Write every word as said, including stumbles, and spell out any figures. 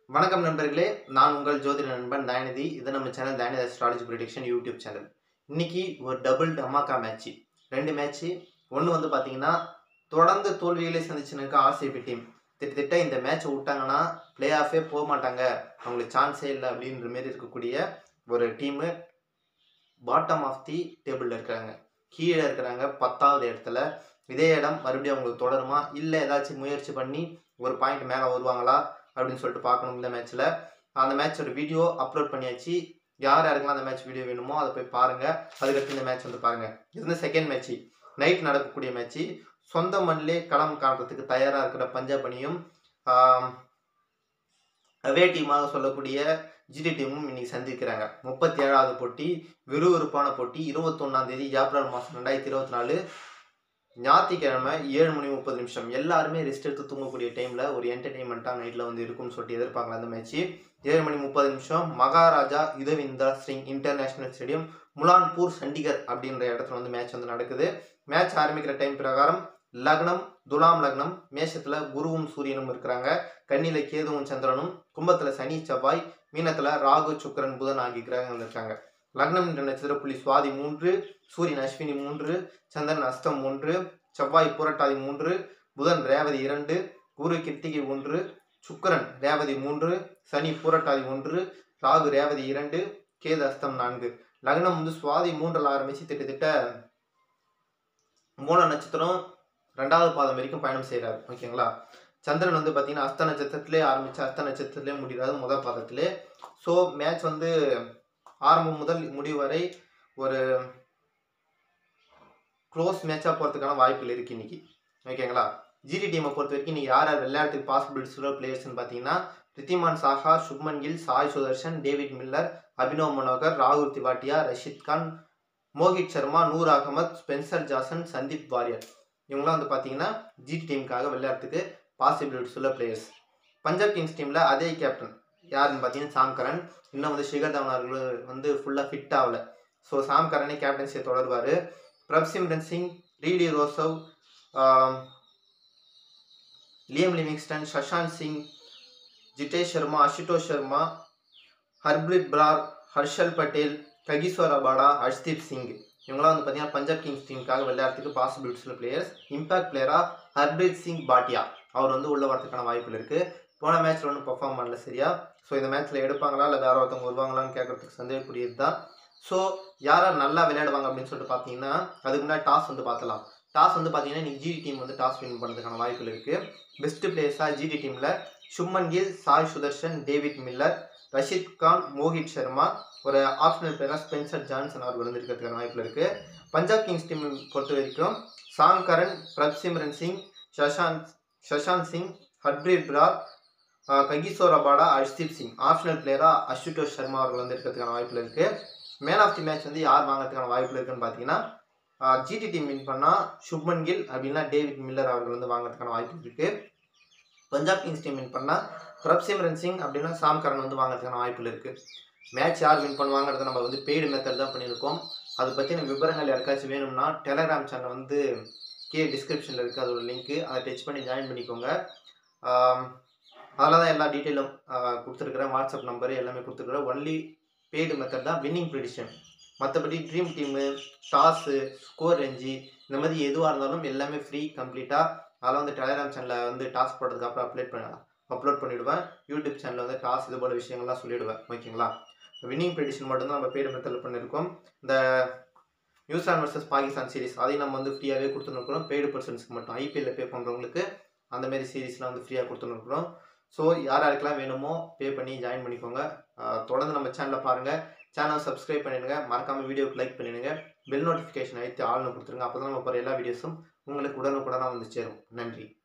வணக்கம் நண்பர்களே, நான் உங்கள் ஜோதிட நண்பன் தயாநிதி. இது நம்ம channel Dayanidhi astrology prediction YouTube channel. இன்னைக்கு ஒரு டபுள் டமாக்கா மேட்ச். ரெண்டு மேட்ச். ஒன்று வந்து பார்த்தீங்கன்னா, தொடர்ந்து தோல்விகளை சந்திச்சுன்னு இருக்க ஆர்சிபி டீம். திட்டத்திட்ட இந்த மேட்ச் விட்டாங்கன்னா பிளே ஆஃபே போக மாட்டாங்க, அவங்களுக்கு சான்ஸே இல்லை அப்படின்ற மாரி இருக்கக்கூடிய ஒரு டீமு பாட்டம் ஆஃப் தி டேபிளில் இருக்கிறாங்க. கீழே இருக்கிறாங்க பத்தாவது இடத்துல. இதே இடம் மறுபடியும் அவங்களுக்கு தொடருமா, இல்லை ஏதாச்சும் முயற்சி பண்ணி ஒரு பாயிண்ட் மேலே வருவாங்களா அப்படின்னு சொல்லிட்டு பார்க்கணும். இந்த மேட்ச்சில் அந்த மேட்சோட வீடியோ அப்லோட் பண்ணியாச்சு. யார் யாருக்கெல்லாம் அந்த மேட்ச் வீடியோ வேணுமோ அதை போய் பாருங்கள். அதுக்கடுத்து இந்த மேட்ச் வந்து பாருங்கள். இது வந்து செகண்ட் மேட்ச்சு, நைட் நடக்கக்கூடிய மேட்ச்சு. சொந்த மண்ணிலே களம் காண்றதுக்கு தயாராக இருக்கிற பஞ்சாப் அணியும் அவே டீமாக சொல்லக்கூடிய ஜிடி டீமும் இன்னைக்கு சந்திக்கிறாங்க. முப்பத்தி ஏழாவது போட்டி, விறுவிறுப்பான போட்டி. இருபத்தொன்னாம் தேதி ஏப்ரல் மாதம் ரெண்டாயிரத்தி இருபத்தி நாலு ஞாயிற்றுக்கிழமை ஏழு மணி முப்பது நிமிஷம். எல்லாருமே ரெஸ்ட் எடுத்து தூங்கக்கூடிய டைமில் ஒரு என்டர்டெயின்மெண்ட்டாக நைட்டில் வந்து இருக்கும்னு சொல்லிட்டு எதிர்பார்க்கலாம். அந்த மேட்ச்சு ஏழு மணி முப்பது நிமிஷம் மகாராஜா யுதவிந்தர் சிங் இன்டர்நேஷனல் ஸ்டேடியம், முலான்பூர், சண்டிகர் அப்படின்ற இடத்துல வந்து மேட்ச் வந்து நடக்குது. மேட்ச் ஆரம்பிக்கிற டைம் பிரகாரம் லக்னம் துலாம் லக்னம், மேஷத்தில் குருவும் சூரியனும் இருக்கிறாங்க, கன்னியில கேதுவும் சந்திரனும், கும்பத்தில் சனி செவ்வாய், மீனத்தில் ராகு சுக்கரன் புதன் ஆகிய கிரகங்கள் இருக்காங்க. லக்னம் என்ற நட்சத்திர புள்ளி சுவாதி மூன்று, சூரியன் அஸ்வினி மூன்று, சந்திரன் அஸ்தம் மூன்று, செவ்வாய் புரட்டாதி மூன்று, புதன் ரேவதி இரண்டு, குரு கிருத்திகை ஒன்று, சுக்கரன் ரேவதி மூன்று, சனி புரட்டாதி ஒன்று, ராகு ரேவதி இரண்டு, கேது அஸ்தம் நான்கு. லக்னம் வந்து சுவாதி மூன்றில் ஆரம்பித்து திட்டத்திட்ட மூல நட்சத்திரம் ரெண்டாவது பாதம் வரைக்கும் பயணம் செய்கிறாரு. ஓகேங்களா. சந்திரன் வந்து பார்த்தீங்கன்னா அஸ்த நட்சத்திரத்திலே ஆரம்பித்து அஸ்த நட்சத்திரத்திலே முடிகிறாரு முதல் பாதத்திலே. ஸோ மேட்ச் வந்து ஆரம்பம் முதல் முடிவு வரை ஒரு க்ளோஸ் மேட்சாக போகிறதுக்கான வாய்ப்புகள் இருக்குது இன்னைக்கு. ஓகேங்களா. ஜிடி டீமை பொறுத்த வரைக்கும் இன்னைக்கு யார் யார் விளையாட்டுக்கு பாசிபிலிட்டிஸ் உள்ள பிளேயர்ஸ்ன்னு பார்த்தீங்கன்னா, ரித்திமான் சாஹா, சுப்மன் கில், சாய் சுதர்ஷன், டேவிட் மில்லர், அபினவ் மனோகர், ராகுல் திவாட்டியா, ரஷித் கான், மோஹித் சர்மா, நூர் அகமத், ஸ்பென்சர் ஜாசன், சந்தீப் வாரியர், இவங்களாம் வந்து பார்த்தீங்கன்னா ஜிடி டீமுக்காக விளையாட்டுக்கு பாசிபிலிட்டிஸ் உள்ள பிளேயர்ஸ். பஞ்சாப் கிங்ஸ் டீமில் அதே கேப்டன் யாருன்னு பார்த்தீங்கன்னா சாம் கரன். இன்னும் வந்து ஷிகர் தவன் அவர்கள் வந்து ஃபுல்லாக ஃபிட் ஆகலை. ஸோ சாம் கரனே கேப்டன்சியை தொடர்வார். Prabhsimran Singh, Rilee Rossouw, Liam Livingstone, Shashank Singh, Jitesh Sharma, Ashutosh Sharma, Harpreet Brar, Harshal Patel, Kagiso Rabada, Arshdeep Singh, இவங்களாம் வந்து பார்த்தீங்கன்னா பஞ்சாப் கிங்ஸ் டீமுக்காக விளையாடுறதுக்கு பாசிபிலிட்டிஸ் பிளேயர்ஸ். இம்பாக்ட் பிளேயராக ஹர்ப்ரீத் சிங் பாட்டியா அவர் வந்து உள்ள வரதுக்கான வாய்ப்புகள் இருக்குது. போன மேட்ச்சில் ஒன்றும் பெர்ஃபார்ம் பண்ணல சரியா. ஸோ இந்த மேட்ச்சில் எடுப்பாங்களா இல்லை வேறு ஒருத்தவங்க வருவாங்களான்னு கேட்குறதுக்கு சந்தேகக்கூடியது தான். ஸோ யார் யார் நல்லா விளையாடுவாங்க அப்படின்னு சொல்லிட்டு பார்த்தீங்கன்னா, அதுக்கு முன்னாடி டாஸ் வந்து பார்க்கலாம். டாஸ் வந்து பார்த்தீங்கன்னா இன்றைக்கி ஜிடி டீம் வந்து டாஸ் வின் பண்ணுறதுக்கான வாய்ப்புகள் இருக்குது. பெஸ்ட்டு பிளேயர்ஸாக ஜிடி டீமில் சுப்மன் கில், சாய் சுதர்ஷன், டேவிட் மில்லர், ரஷித் கான், மோஹித் சர்மா, ஒரு ஆப்ஷனல் பிளேயராக ஸ்பென்சர் ஜான்சன் அவர்கள் வந்து இருக்கிறதுக்கான வாய்ப்பில் இருக்குது. பஞ்சாப் கிங்ஸ் டீம் பொறுத்த வரைக்கும் Sam Curran, Prabhsimran Singh, Shashank Shashank Singh, Harpreet Brar, Kagiso Rabada, Arshdeep Singh, optional பிளேயராக அசுதோஷ் சர்மா அவர்கள் வந்து இருக்கிறதுக்கான வாய்ப்பில் இருக்குது. மேன் ஆஃப் தி மேட்ச் வந்து யார் வாங்கிறதுக்கான வாய்ப்பில் இருக்குன்னு பார்த்தீங்கன்னா, ஜிடி டீம் வின் பண்ணால் சுப்மன் கில் அப்படின்னா டேவிட் மில்லர் அவர்கள் வந்து வாங்கிறதுக்கான வாய்ப்பு இருக்குது. பஞ்சாப் கிங்ஸ் டீம் வின் பண்ணால் பிரப்சிம்ரன் சிங் அப்படின்னா சாம் கரன் வந்து வாங்கிறதுக்கான வாய்ப்புகள் இருக்குது. மேட்ச் யார் வின் பண்ணுவாங்கிறத நம்ம வந்து பெய்டு மெத்தட் தான் பண்ணியிருக்கோம். அதை பற்றின விவரங்கள் யாருக்காச்சும் வேணும்னா டெலகிராம் சேனல் வந்து கே டிஸ்கிரிப்ஷனில் இருக்குது, அதோட லிங்க்கு, அதை டச் பண்ணி ஜாயின் பண்ணிக்கோங்க. அதில் தான் எல்லா டீட்டெயிலும் கொடுத்துருக்குறேன். வாட்ஸ்அப் நம்பரு எல்லாமே கொடுத்துருக்குறேன். ஒன்லி பெய்டு மெத்தட் தான் வின்னிங் ப்ரெடிக்ஷன். மற்றபடி dream team, toss, score range இந்த மாதிரி எதுவாக இருந்தாலும் எல்லாமே ஃப்ரீ கம்ப்ளீட்டாக. அதெல்லாம் வந்து டெலகிராம் சேனலில் வந்து டாஸ் போடுறதுக்கு அப்புறம் அப்ளேட் பண்ண அப்லோட் பண்ணிவிடுவேன். யூடியூப் சேனலில் வந்து டாஸ் இது போல் விஷயங்கள்லாம் சொல்லிவிடுவேன். ஓகேங்களா. வின்னிங் ப்ரெடிக்ஷன் மட்டும்தான் நம்ம பெய்டு மெத்தடில் பண்ணியிருக்கோம். இந்த நியூசிலாந்து வர்சஸ் பாகிஸ்தான் சீரிஸ் அதையும் நம்ம வந்து ஃப்ரீயாகவே கொடுத்துருக்குறோம். பெய்டு பர்சன்ஸ்க்கு மட்டும் ஐபிஎல்ல பே பண்ணுறவங்களுக்கு அந்தமாரி சீரீஸ்லாம் வந்து ஃப்ரீயாக கொடுத்துருக்குறோம். ஸோ யார் யாருக்கெல்லாம் வேணுமோ பே பண்ணி ஜாயின் பண்ணிக்கோங்க. தொடர்ந்து நம்ம சேனலை பாருங்கள். சேனலை சப்ஸ்கிரைப் பண்ணிடுங்க. மறக்காமல் வீடியோக்கு லைக் பண்ணிடுங்க. பெல் நோட்டிஃபிகேஷன் அழைத்து ஆள்னு கொடுத்துருங்க. அப்போ தான் நம்ம போகிற எல்லா வீடியோஸும் உங்களுக்கு உடனுக்குடனாக வந்து சேரும். நன்றி.